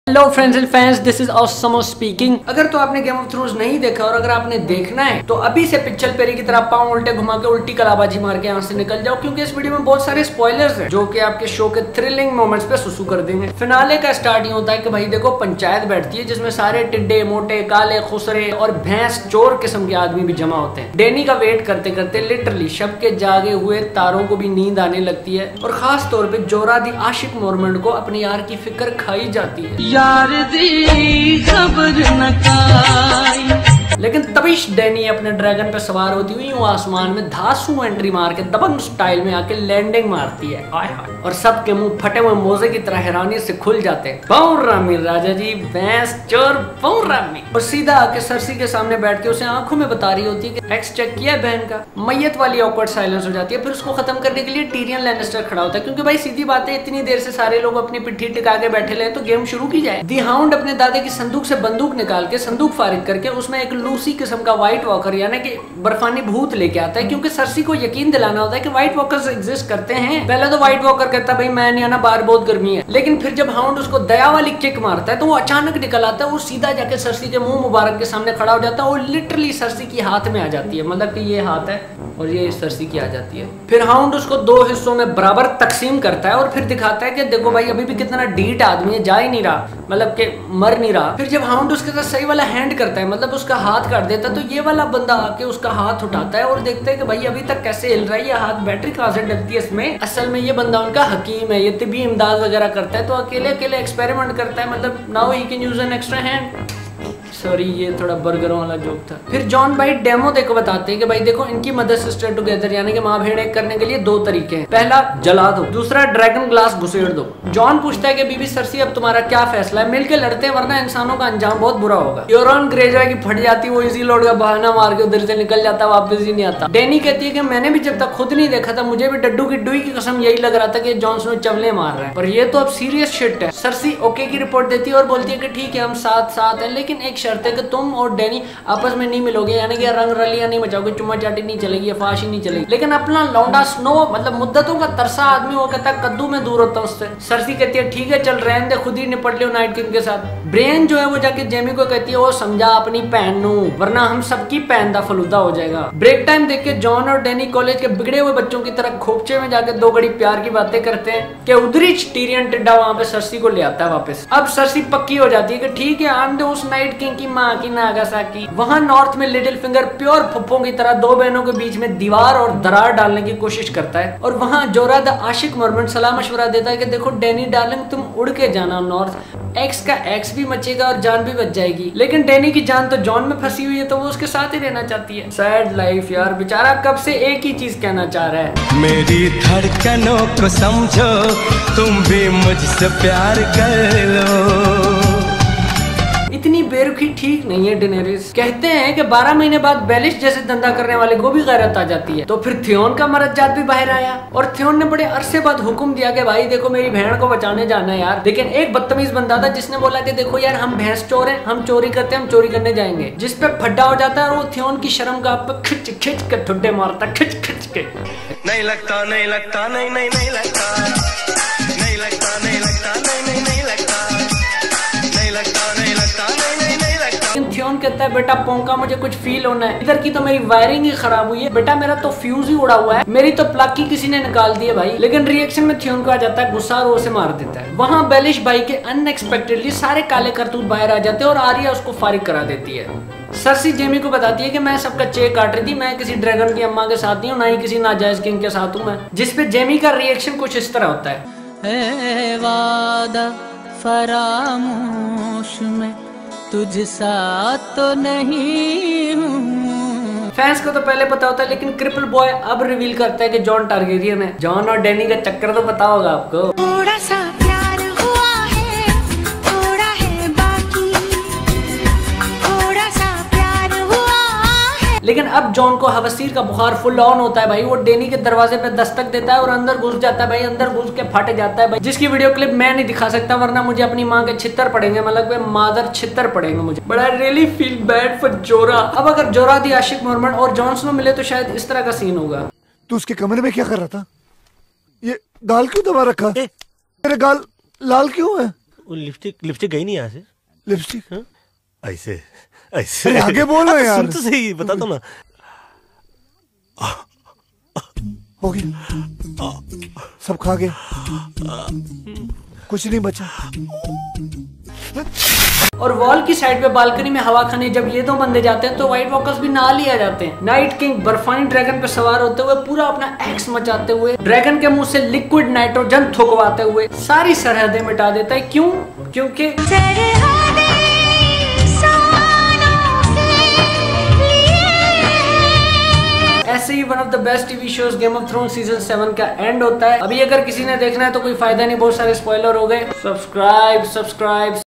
Hello friends and fans, this is samo speaking. अगर तो आपने गेम ऑफ थ्रोन्स नहीं देखा और अगर आपने देखना है तो अभी से पिक्चर पेरी की तरह पांव उल्टे घुमा के उल्टी कलाबाजी मार के यहाँ से निकल जाओ, क्योंकि इस वीडियो में बहुत सारे स्पॉयलर्स हैं जो कि आपके शो के थ्रिलिंग मोमेंट्स पे सुसु कर देंगे। फिनाले का स्टार्ट ही होता है कि भाई देखो पंचायत बैठती है जिसमें सारे टिड्डे मोटे काले खुसरे और भैंस चोर किस्म के आदमी भी जमा होते हैं। डैनी का वेट करते करते लिटरली शब के जागे हुए तारों को भी नींद आने लगती है और खास तौर पे जोरा दी आशिक मोरमंड को अपने यार की फिक्र खाई जाती है। यार दी खबर न काई। लेकिन तभी डैनी अपने ड्रैगन पे सवार होती हुई यूं आसमान में धांसू एंट्री मार के दबंग स्टाइल में आके लैंडिंग मारती है। आय हाय, और सबके मुंह फटे हुए मोजे की तरह हैरानी से खुल जाते हैं। पौरामी राजा जी, भैंस चोर पौरामी। और सीधा आके सरसी के सामने बैठ के उसे आंखों में बता रही होती है कि एक्स चेक किया है बहन का। मैयत वाली ऑकवर्ड साइलेंस हो जाती है। फिर उसको खत्म करने के लिए टीरियन लैनिस्टर खड़ा होता है, क्योंकि भाई सीधी बात है, इतनी देर से सारे लोग अपनी पिट्ठी टिका के बैठे ले तो गेम शुरू की जाए। दी हाउंड अपने दादे की संदूक से बंदूक निकाल के संदूक फारिग करके उसमें एक लूसी किस्म का व्हाइट वॉकर यानी कि बर्फानी भूत लेके आता है, क्योंकि सरसी को यकीन दिलाना होता है कि व्हाइट वॉकर्स एग्जिस्ट करते हैं। पहले तो व्हाइट वॉकर कहता है भाई मैं नहीं आना, बाहर बहुत गर्मी है। लेकिन फिर जब हाउंड उसको दया वाली किक मारता है तो वो अचानक निकल आता है। वो सीधा जाके सरसी के मुंह मुबारक के सामने खड़ा हो जाता है और लिटरली सरसी की हाथ में आ जाती है, मतलब कि ये हाथ है और ये सरसी की आ जाती है। फिर हाउंड उसको दो हिस्सों में बराबर तकसीम करता है और फिर दिखाता है कि देखो भाई अभी भी कितना डीट आदमी है, जा ही नहीं रहा, मतलब कि मर नहीं रहा। फिर जब हाउंड उसके साथ सही वाला हैंड करता है, मतलब उसका हाथ काट देता है, तो ये वाला बंदा आके उसका हाथ उठाता है और देखता है कि भाई अभी तक कैसे हिल रहा है ये हाथ, बैटरी कहां से डलती है इसमें। असल में ये बंदा उनका हकीम है, ये तिब्बी इमदाद वगैरह करता है, तो अकेले अकेले एक्सपेरिमेंट करता है, मतलब now he can use an extra hand. Sorry, ये थोड़ा बर्गरों वाला जोक था। फिर जॉन भाई डेमो देखो बताते हैं कि भाई देखो इनकी मदर सिस्टर टुगेदर यानी कि माँ भेड़ एक करने के लिए दो तरीके हैं। पहला जला दो, दूसरा ड्रैगन ग्लास घुसेड़ दो। जॉन पूछता है कि बीबी सरसी अब तुम्हारा क्या फैसला है, मिलके लड़ते हैं वरना इंसानों का अंजाम बहुत बुरा होगा। यूरोन ग्रेजा की फट जाती, वो इजी लोड का बहाना मार के उधर से निकल जाता, वापस ही नहीं आता। डैनी कहती है कि मैंने भी जब तक खुद नहीं देखा था मुझे भी डड्डू की डुई की कसम यही लग रहा था कि जॉन स्नो चवले मार रहा है, पर ये तो अब सीरियस शिट है। सरसी ओके की रिपोर्ट देती है और बोलती है कि ठीक है हम साथ साथ हैं, लेकिन एक शर्त है कि तुम और डैनी आपस में नहीं मिलोगे, यानी कि रंग रलियां नहीं मचाओगे, चुम्मा चाटी नहीं चलेगी, फाशी नहीं चलेगी। लेकिन अपना लौंडा स्नो मतलब मुद्दतों का तरसा आदमी, वो कहता है कद्दू में दूर होता हूं उससे। सरसी कहती है ठीक है चल रहने दे, खुद ही निपट लियो नाइट किंग के साथ। ब्रेन जो है वो जाके जेमी को कहती है वो समझा अपनी बहन नू, वरना हम सबकी पैन दा फलूदा हो जाएगा। ब्रेक टाइम देख के जॉन और डैनी कॉलेज के बिगड़े हुए बच्चों की तरह खोपचे में जाके दो बड़ी प्यार की बातें करते हैं कि उधरी टीरियन टिड्डा वहां पे सरसी को ले आता है वापस। अब सरसी पक्की हो जाती है कि ठीक है आन दे उस नाइट किंग की माँ की नागासाकी। वहां नॉर्थ में लिटिल फिंगर प्योर फुप्पों की तरह दो बहनों के बीच में दीवार और दरार डालने की कोशिश करता है, और वहां जोरा द आशिक मोरमंड सलाह मशवरा देता है कि देखो डैनी डार्लिंग तुम उड़ के जाना नॉर्थ, एक्स का एक्स भी मचेगा और जान भी बच जाएगी। लेकिन डैनी की जान तो जॉन में फंसी हुई है, तो वो उसके साथ ही रहना चाहती है। सैड लाइफ यार, बेचारा कब से एक ही चीज कहना चाह रहा है, मेरी धड़कनों को समझो तुम भी मुझसे प्यार कर लो। इतनी बेरुखी ठीक नहीं है डेनेरिस। कहते हैं कि 12 महीने बाद बेलिश जैसे धंधा करने वाले को भी गैरत आ जाती है। तो फिर थियोन का मरज्जात भी बाहर आया और थियोन ने बड़े अरसे बाद हुक्म दिया कि भाई देखो मेरी बहन को बचाने जाना है यार। लेकिन एक बदतमीज बंदा था जिसने बोला कि देखो यार हम भैंस चोर हैं, हम चोरी करते हैं, हम चोरी करने जाएंगे, जिस पे फड्डा हो जाता है और वो थियोन की शर्म का पे खिंच खिंच के ठुड्डे मारता, खिंच खिंच के। नहीं लगता नहीं लगता नहीं नहीं नहीं लगता नहीं लगता नहीं लगता नहीं नहीं नहीं लगता नहीं लगता नहीं लगता नहीं नहीं नहीं लगता। थियोन कहता है बेटा पोंका मुझे कुछ फील होना है, इधर की तो मेरी वायरिंग ही खराब हुई है बेटा, मेरा तो फ्यूज ही उड़ा हुआ है, मेरी तो प्लग की किसी ने निकाल दी है भाई। लेकिन रिएक्शन में थियोन को आ जाता है गुस्सा और वो उसे मार देता है। वहाँ बेलिश भाई के अनएक्सपेक्टेडली सारे काले करतूत बाहर आ जाते हैं और आर्या उसको फारिग करा देती है। सरसी जेमी को बताती है कि मैं सबका चेक काट रही थी, मैं किसी ड्रैगन की अम्मा के साथ नहीं हूँ, ना ही किसी नाजायज किंग के साथ हूँ मैं। जिसपे जेमी का रिएक्शन कुछ इस तरह होता है, वादा फरामोश में तुझ साथ तो नहीं हूँ। फैंस को तो पहले पता होता है, लेकिन क्रिपल बॉय अब रिवील करता है कि जॉन टारगेरियन है। जॉन और डैनी का चक्कर तो पता होगा आपको। थोड़ा सा प्यार हुआ है, थोड़ा है बाकी, थोड़ा सा प्यार हुआ है। लेकिन अब जॉन को हवसीर का बुखार फुल ऑन होता है भाई। वो डैनी के दरवाजे पे दस्तक देता है और अंदर घुस जाता है भाई, अंदर घुस के फट जाता है भाई, जिसकी वीडियो क्लिप मैं नहीं दिखा सकता वरना मुझे अपनी माँ के छित्तर पड़ेंगे, मतलब मादर छित्तर पड़ेंगे मुझे। But I really feel bad for Jorah. अब अगर जोरा दी आशिक मोरमंड और जॉन स्नो मिले तो शायद इस तरह का सीन होगा। तू उसके कमरे में क्या कर रहा था? ये गाल क्यों दबा रखा? तेरे गाल लाल क्यों है? वो लिपस्टिक गई नहीं यहाँ से। लिपस्टिक ऐसे ऐसे आगे बोलो यार। सुन तो सही, बता दो ना। हो गया, सब खा गए, कुछ नहीं बचा। और वॉल की साइड पे बालकनी में हवा खाने जब ये दो बंदे जाते हैं तो व्हाइट वॉकर्स भी ना लिया जाते हैं। नाइट किंग बर्फानी ड्रैगन पे सवार होते हुए पूरा अपना एक्स मचाते हुए, ड्रैगन के मुंह से लिक्विड नाइट्रोजन थुकवाते हुए सारी सरहदें मिटा देता है। क्यों? क्योंकि ऐसे ही one of the best TV shows Game of Thrones season 7 का एंड होता है। अभी अगर किसी ने देखना है तो कोई फायदा नहीं, बहुत सारे स्पॉइलर हो गए। सब्सक्राइब